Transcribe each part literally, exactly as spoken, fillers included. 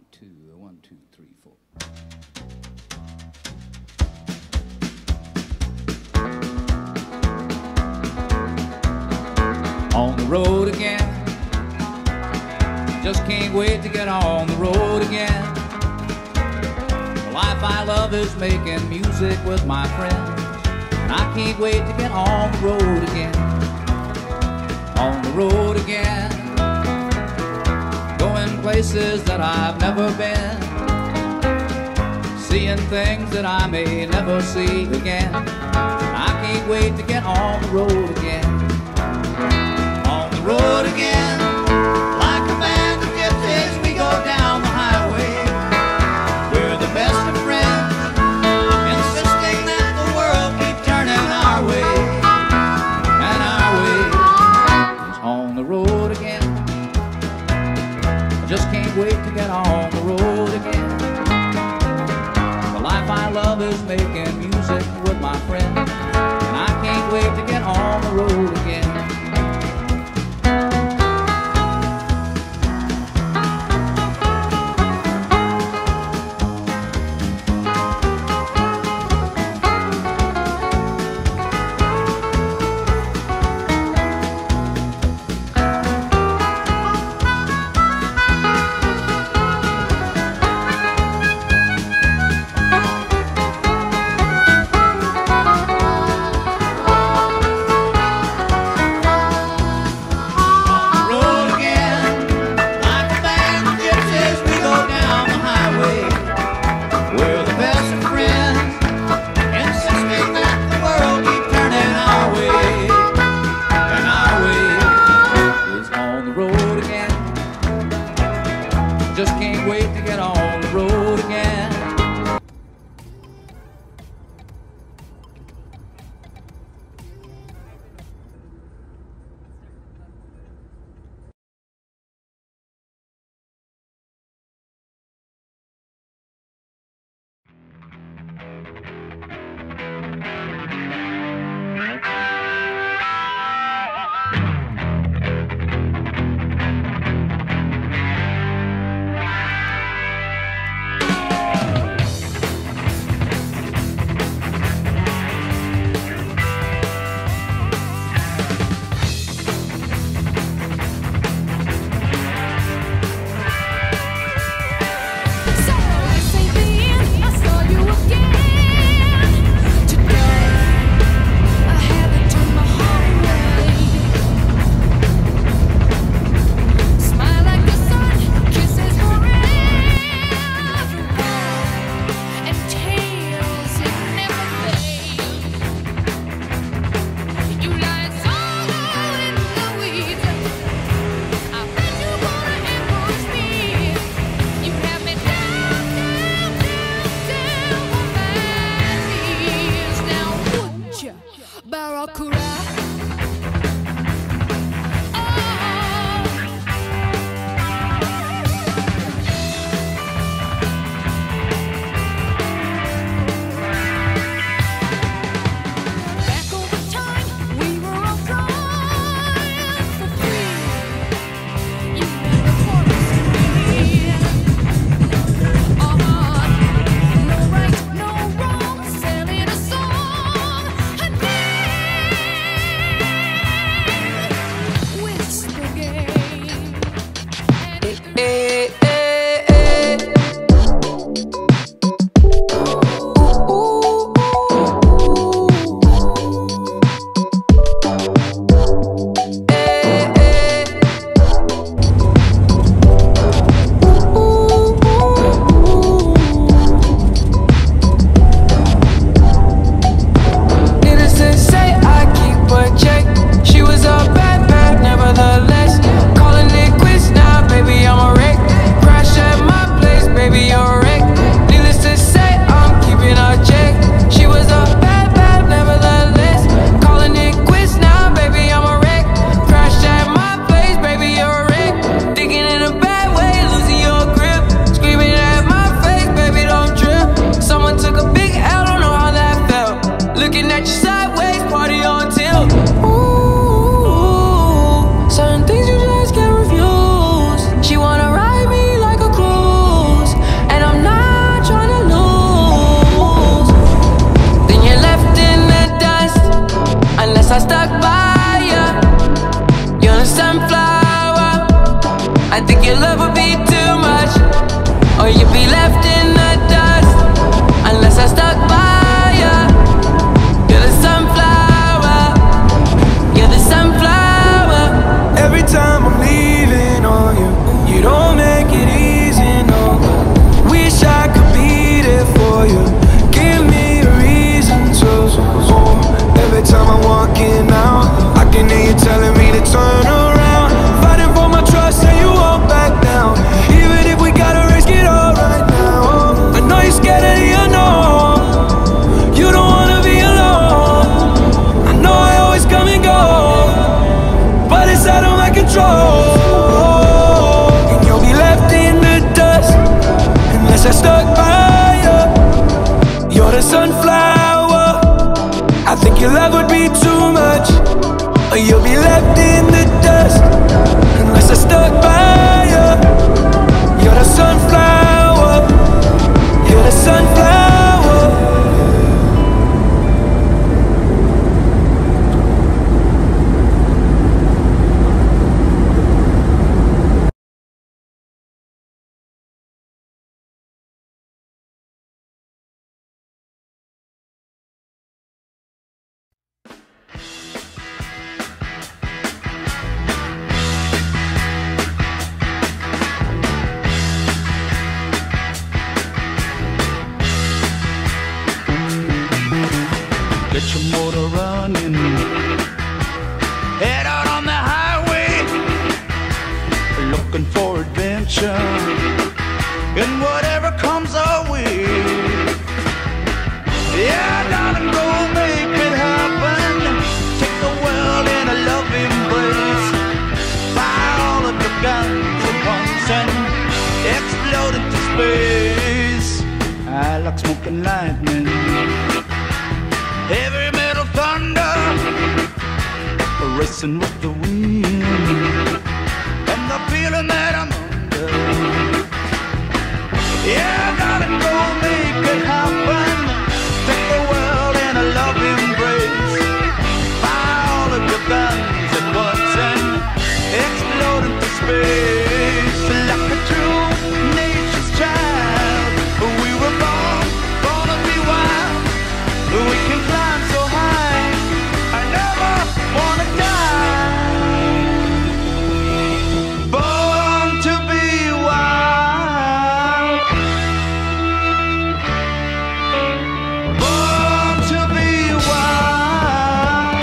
two, one, two, three, four. On the road again, just can't wait to get on the road again. The life I love is making music with my friends, and I can't wait to get on the road again. On the road again, going places that I've never been, seeing things that I may never see again. I can't wait to get on the road again. On the road again, like a band of gypsies, we go down the highway. We're the best of friends, insisting that the world keep turning our way. And our way is on the road again. I just can't wait to get on the road again. The life I love is making music with my friends, and I can't wait to get on the road again. Just can't wait to get on the road again. Get your motor running, head out on the highway, looking for adventure and whatever comes our way. Yeah, darling, go make it happen. Take the world in a love embrace. Fire all of your guns at once and explode into space. I like smoking lightning, heavy metal thunder, racing with the wind, and the feeling that I'm under. Yeah, darling, go make it happen. Take the world in a love embrace. Fire all of your guns at once and explode into space. Like a true nature's child, we were born, born to be wild. We can climb so high, I never wanna die. Born to be wild, born to be wild.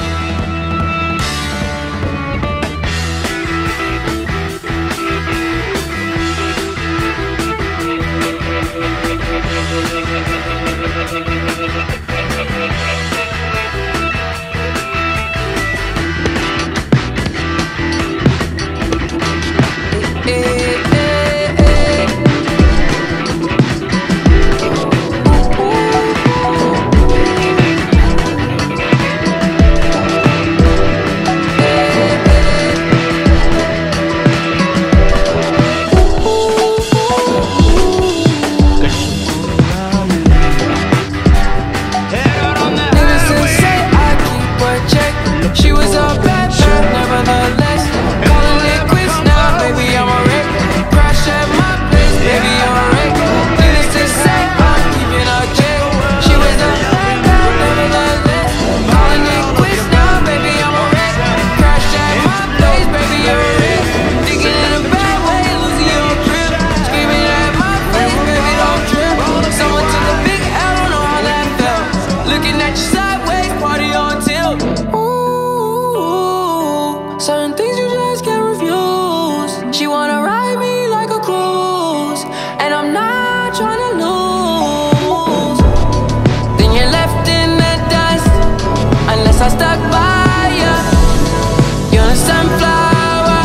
Certain things you just can't refuse. She wanna ride me like a cruise, and I'm not trying to lose. Then you're left in the dust, unless I stuck by ya. You're a sunflower.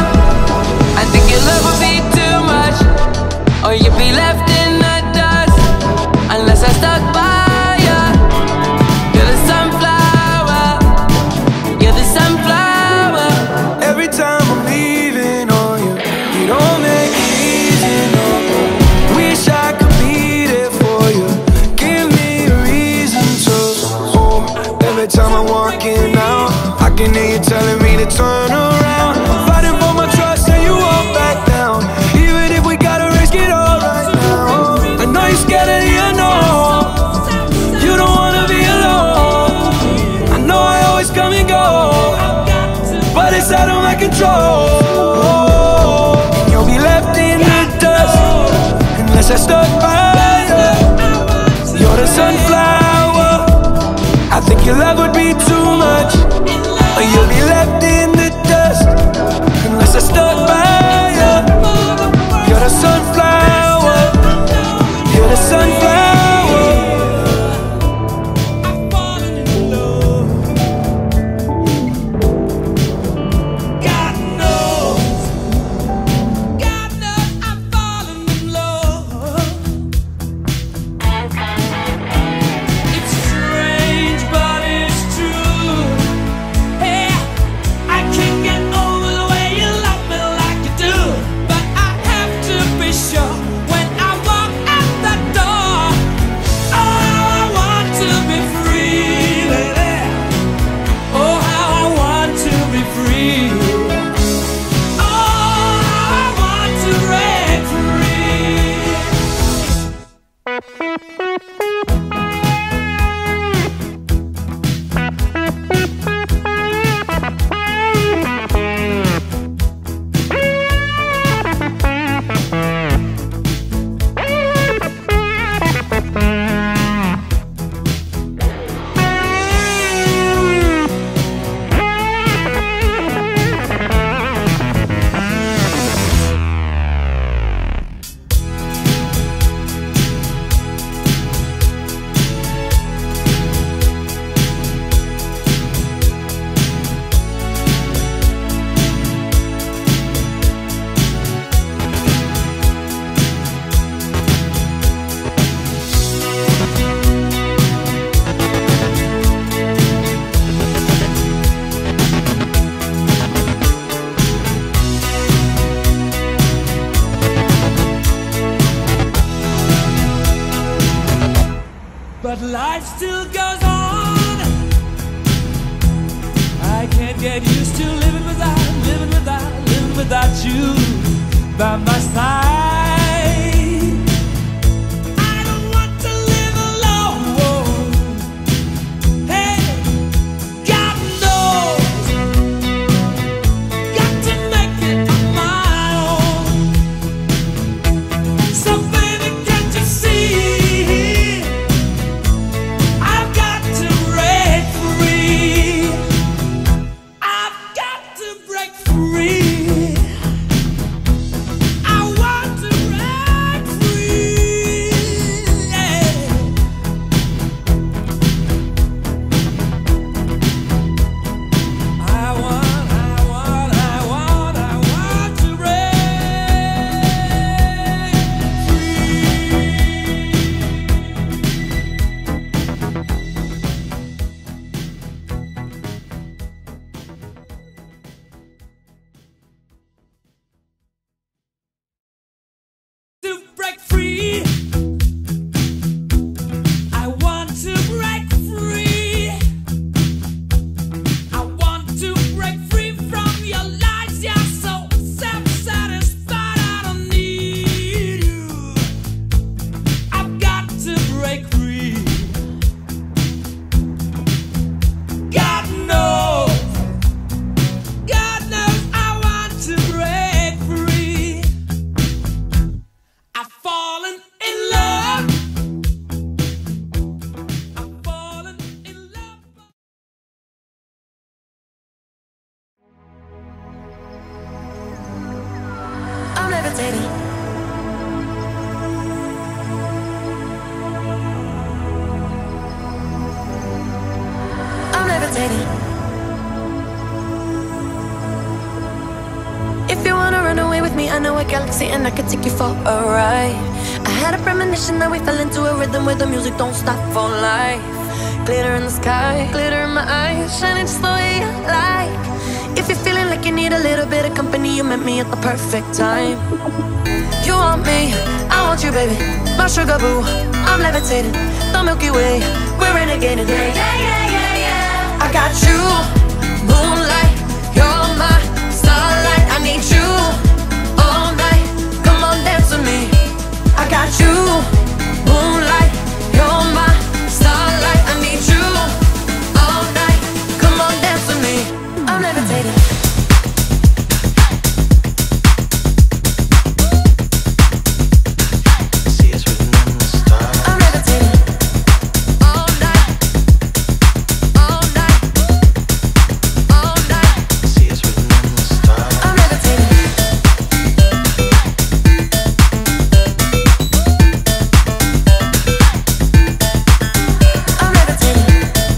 I think your love would be too much, or you'd be left in the dust, unless I stuck by ya. You're the sunflower. You're the sunflower. Every time I'm leaving on you, you don't make it easy, no. Wish I could be there for you. Give me a reason to. Oh, every time I'm walking out, I can hear you telling me to turn around. Fighting for my trust and you won't back down. Even if we gotta risk it all right now. I know you're scared of the unknown. You don't wanna be alone. I know I always come and go, but it's out of my control. And you'll be left in the dust, unless I stuck by you. You're the sunflower. I think your love would be too much, or you'll be left in the dust, unless I stuck by you. You're the sunflower. You're the sunflower. Sure, when I walk out the door, life still goes on. I can't get used to living without, living without, living without you by my side. I don't want to live alone. Hey, God knows, got to make it on my own. So baby, can't you see? I've got to break free. I've got to break free. I want to break free. Yeah. I want, I want, I want, I want to break to break free. I want to break free. I want to break free from your lies. You're so self-satisfied. I don't need you. I've got to break free. God knows, God knows I want to break free. I've fallen in love. I've fallen in love. I'm levitating. I'm levitating. If you wanna run away with me, I know a galaxy and I could take you for a ride. I had a premonition that we fell into a rhythm where the music don't stop for life. Glitter in the sky, glitter in my eyes, shining just the way I like. If you're feeling like you need a little bit of company, you met me at the perfect time. You want me, I want you, baby. My sugar boo, I'm levitating. The Milky Way, we're renegading. Yeah, yeah, yeah, yeah, yeah. I got you, moonlight. You're my starlight. I need you all night. Come on, dance with me. I got you, moonlight. You're my starlight. I need you all night. Come on, dance with me. I'm levitating. I'm levitating. All night. All night. All night. I'm levitating. I'm levitating.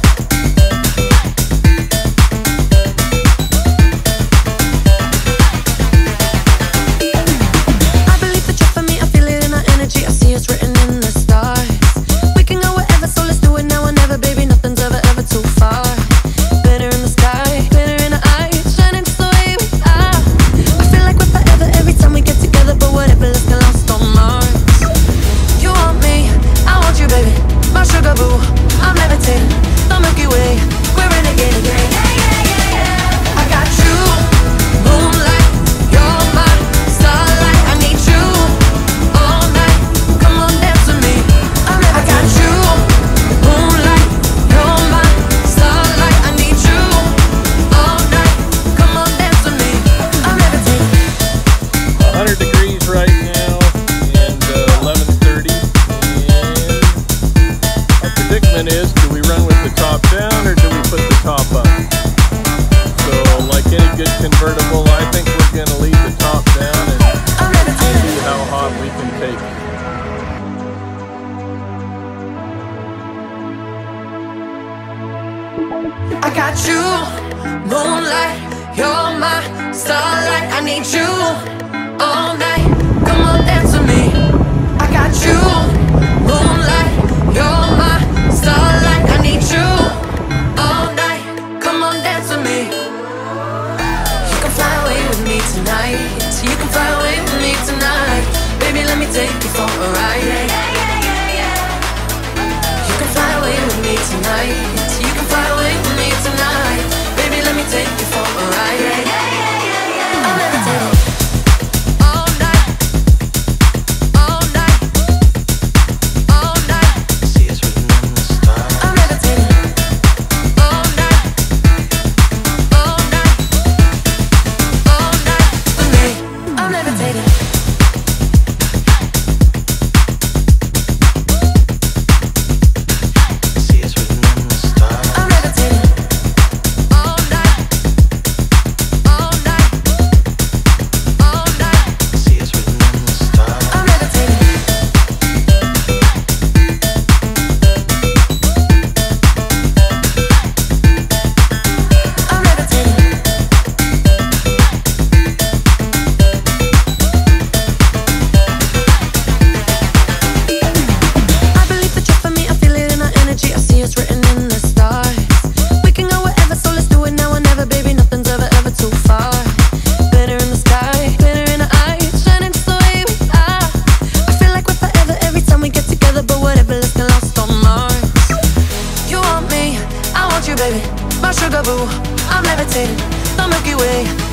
I believe that you're for me. I feel it in our energy. I see it's written in the stars. We can go wherever, so let's do it now or never, baby. Nothing's ever, ever too far. Glitter in the sky, glitter in our eyes, shining just the way we are. I feel like we're forever every time we get together, but whatever, let's get lost on Mars. You want me, I want you, baby. My sugar boo, I'm levitating. The Milky Way, we're renegading. Yeah, yeah, yeah, yeah, yeah. I got you, moonlight. You're my starlight. I need you all night. Come on, dance with me. I'm levitating. I got you, moonlight. You're my starlight. I need you all night. Come on, dance with me. I'm levitating. one hundred degrees right now and uh, eleven thirty, and our predicament is, do we run with the top down or do we put the top up? So like any good convertible, I think we're going to leave the top down and I'm levitating. see how hot we can take it. I got you, moonlight. You're my starlight. I need you all night. Come on, dance with me. I got you, moonlight. You're my starlight. I need you all night. Come on, dance with me. You can fly away with me tonight. You can fly away with me tonight. Baby, let me take you for a ride. Yeah, yeah, yeah, yeah, yeah. You can fly away with nights. You can fly away with me tonight. Baby, let me take you for a ride. I'm levitating. All night, all night, all night. See us written in the stars. I'm levitating. All night, all night, all night. With me, I'm levitating. See us written in the stars. I'm levitating. All night, all night, all night. See us written in the stars. I'm levitating. I'm levitating. I believe the truth for me, I feel it in our energy. I see us written in the stars. We can go wherever, so let's do it now or never, baby. Nothing's ever, ever too far. Glitter in the sky, glitter in our eyes, shining just the way we are. I feel like we're forever every time we get together, but whatever, let's get lost on Mars. You want me, I want you, baby. My sugar boo, I'm levitating. The Milky Way,